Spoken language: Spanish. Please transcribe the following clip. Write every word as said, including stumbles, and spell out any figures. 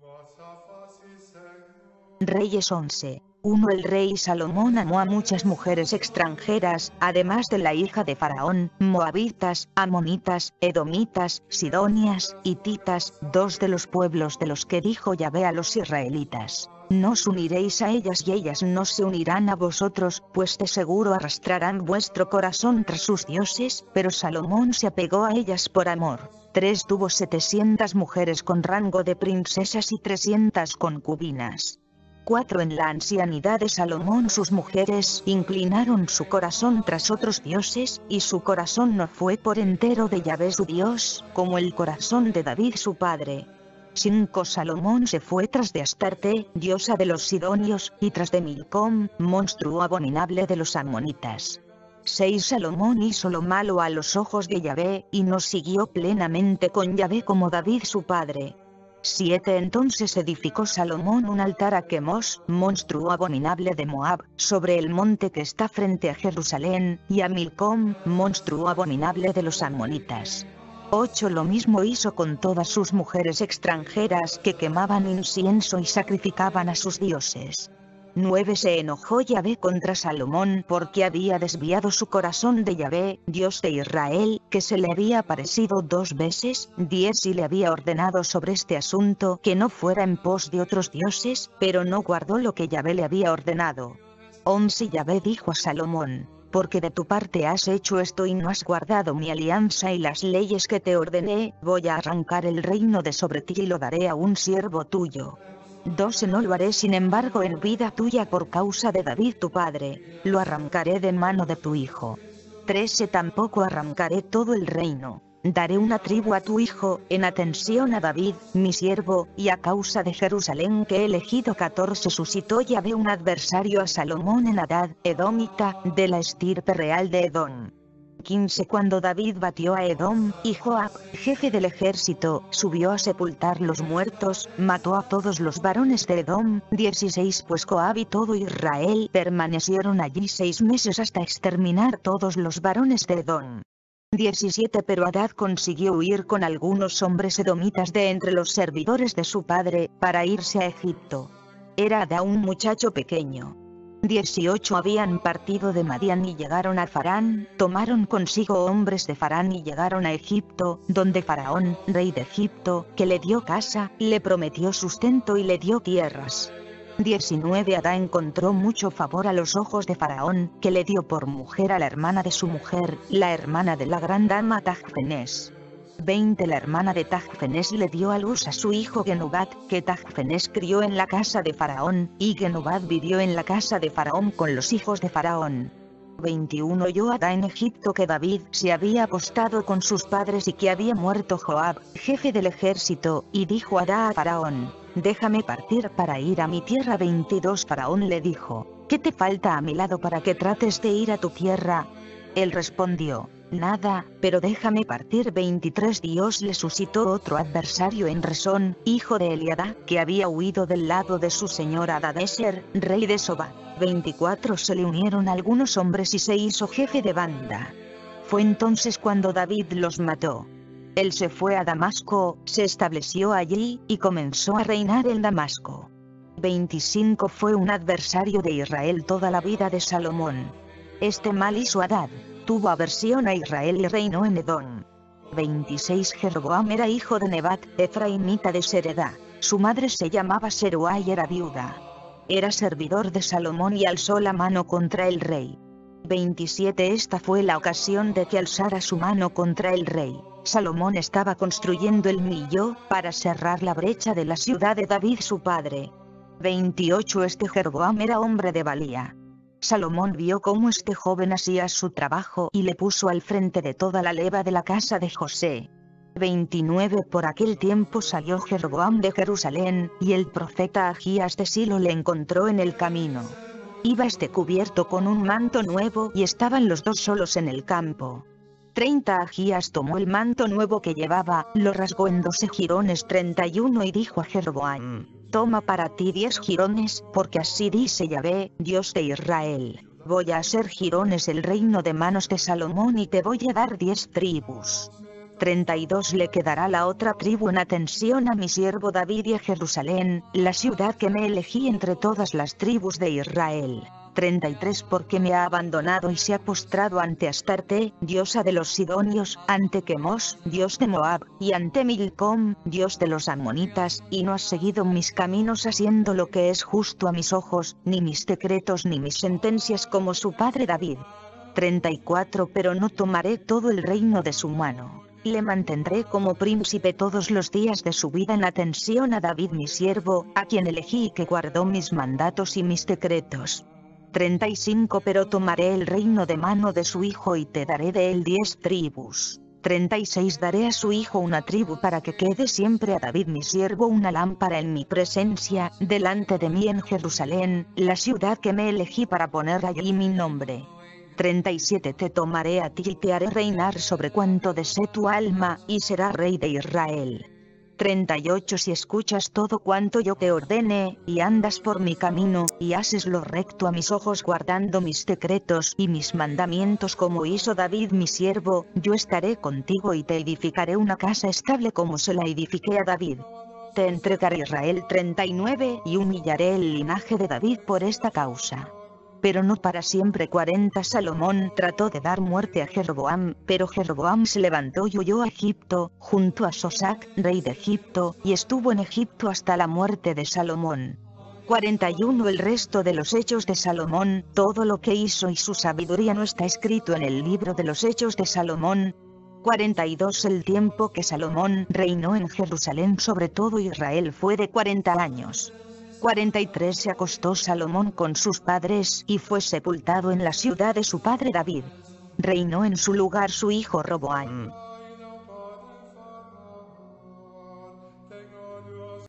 Reyes once. uno El rey Salomón amó a muchas mujeres extranjeras, además de la hija de Faraón, moabitas, amonitas, edomitas, sidonias, hititas, dos de los pueblos de los que dijo Yahvé a los israelitas: no os uniréis a ellas y ellas no se unirán a vosotros, pues de seguro arrastrarán vuestro corazón tras sus dioses, pero Salomón se apegó a ellas por amor. tres Tuvo setecientas mujeres con rango de princesas y trescientas concubinas. cuatro En la ancianidad de Salomón sus mujeres inclinaron su corazón tras otros dioses, y su corazón no fue por entero de Yahvé su Dios, como el corazón de David su padre. cinco Salomón se fue tras de Astarte, diosa de los sidonios, y tras de Milcom, monstruo abominable de los amonitas. seis Salomón hizo lo malo a los ojos de Yahvé, y no siguió plenamente con Yahvé como David su padre. siete Entonces edificó Salomón un altar a Quemos, monstruo abominable de Moab, sobre el monte que está frente a Jerusalén, y a Milcom, monstruo abominable de los amonitas. ocho Lo mismo hizo con todas sus mujeres extranjeras que quemaban incienso y sacrificaban a sus dioses. nueve Se enojó Yahvé contra Salomón porque había desviado su corazón de Yahvé, Dios de Israel, que se le había aparecido dos veces. diez Y le había ordenado sobre este asunto que no fuera en pos de otros dioses, pero no guardó lo que Yahvé le había ordenado. once Yahvé dijo a Salomón: porque de tu parte has hecho esto y no has guardado mi alianza y las leyes que te ordené, voy a arrancar el reino de sobre ti y lo daré a un siervo tuyo. doce No lo haré sin embargo en vida tuya por causa de David tu padre, lo arrancaré de mano de tu hijo. trece Tampoco arrancaré todo el reino. Daré una tribu a tu hijo, en atención a David, mi siervo, y a causa de Jerusalén que he elegido. catorce Suscitó Yahvé un adversario a Salomón en Hadad, edomita, de la estirpe real de Edom. quince Cuando David batió a Edom, y Joab, jefe del ejército, subió a sepultar los muertos, mató a todos los varones de Edom. dieciséis Pues Joab y todo Israel permanecieron allí seis meses hasta exterminar todos los varones de Edom. diecisiete Pero Hadad consiguió huir con algunos hombres edomitas de entre los servidores de su padre, para irse a Egipto. Era Hadad un muchacho pequeño. dieciocho Habían partido de Madián y llegaron a Farán, tomaron consigo hombres de Farán y llegaron a Egipto, donde Faraón, rey de Egipto, que le dio casa, le prometió sustento y le dio tierras. diecinueve Hadad encontró mucho favor a los ojos de Faraón, que le dio por mujer a la hermana de su mujer, la hermana de la gran dama Tachfenés. veinte La hermana de Tachfenés le dio a luz a su hijo Genubat, que Tachfenés crió en la casa de Faraón, y Genubat vivió en la casa de Faraón con los hijos de Faraón. veintiuno Oyó Hadad en Egipto que David se había apostado con sus padres y que había muerto Joab, jefe del ejército, y dijo Hadad a Faraón: déjame partir para ir a mi tierra. veintidós Faraón le dijo: ¿qué te falta a mi lado para que trates de ir a tu tierra? Él respondió: nada, pero déjame partir. veintitrés Dios le suscitó otro adversario en Resón, hijo de Eliadá, que había huido del lado de su señor Hadadezer, rey de Soba. veinticuatro Se le unieron algunos hombres y se hizo jefe de banda. Fue entonces cuando David los mató. Él se fue a Damasco, se estableció allí, y comenzó a reinar en Damasco. veinticinco Fue un adversario de Israel toda la vida de Salomón. Este mal hizo Hadad. Tuvo aversión a Israel y reinó en Edom. veintiséis Jeroboam era hijo de Nebat, efraimita de Seredá. Su madre se llamaba Seruá y era viuda. Era servidor de Salomón y alzó la mano contra el rey. veintisiete Esta fue la ocasión de que alzara su mano contra el rey. Salomón estaba construyendo el Millo, para cerrar la brecha de la ciudad de David su padre. veintiocho Este Jeroboam era hombre de valía. Salomón vio cómo este joven hacía su trabajo y le puso al frente de toda la leva de la casa de José. veintinueve Por aquel tiempo salió Jeroboam de Jerusalén, y el profeta Agías de Silo le encontró en el camino. Iba este cubierto con un manto nuevo y estaban los dos solos en el campo. treinta Agías tomó el manto nuevo que llevaba, lo rasgó en doce jirones. treinta y uno Y dijo a Jeroboam: toma para ti diez jirones, porque así dice Yahvé, Dios de Israel: voy a hacer jirones el reino de manos de Salomón y te voy a dar diez tribus. treinta y dos Le quedará la otra tribu en atención a mi siervo David y a Jerusalén, la ciudad que me elegí entre todas las tribus de Israel. treinta y tres Porque me ha abandonado y se ha postrado ante Astarte, diosa de los sidonios, ante Quemos, dios de Moab, y ante Milcom, dios de los amonitas, y no has seguido mis caminos haciendo lo que es justo a mis ojos, ni mis decretos ni mis sentencias como su padre David. treinta y cuatro Pero no tomaré todo el reino de su mano. Le mantendré como príncipe todos los días de su vida en atención a David mi siervo, a quien elegí y que guardó mis mandatos y mis decretos. treinta y cinco Pero tomaré el reino de mano de su hijo y te daré de él diez tribus. treinta y seis Daré a su hijo una tribu para que quede siempre a David mi siervo una lámpara en mi presencia, delante de mí en Jerusalén, la ciudad que me elegí para poner allí mi nombre. treinta y siete Te tomaré a ti y te haré reinar sobre cuanto desee tu alma, y serás rey de Israel. treinta y ocho Si escuchas todo cuanto yo te ordene, y andas por mi camino, y haces lo recto a mis ojos guardando mis decretos y mis mandamientos como hizo David mi siervo, yo estaré contigo y te edificaré una casa estable como se la edifiqué a David. Te entregaré Israel. treinta y nueve Y humillaré el linaje de David por esta causa. Pero no para siempre. cuarenta Salomón trató de dar muerte a Jeroboam, pero Jeroboam se levantó y huyó a Egipto, junto a Sosac, rey de Egipto, y estuvo en Egipto hasta la muerte de Salomón. cuarenta y uno El resto de los hechos de Salomón, todo lo que hizo y su sabiduría no está escrito en el libro de los hechos de Salomón. cuarenta y dos El tiempo que Salomón reinó en Jerusalén sobre todo Israel fue de cuarenta años. cuarenta y tres Se acostó Salomón con sus padres y fue sepultado en la ciudad de su padre David. Reinó en su lugar su hijo Roboam.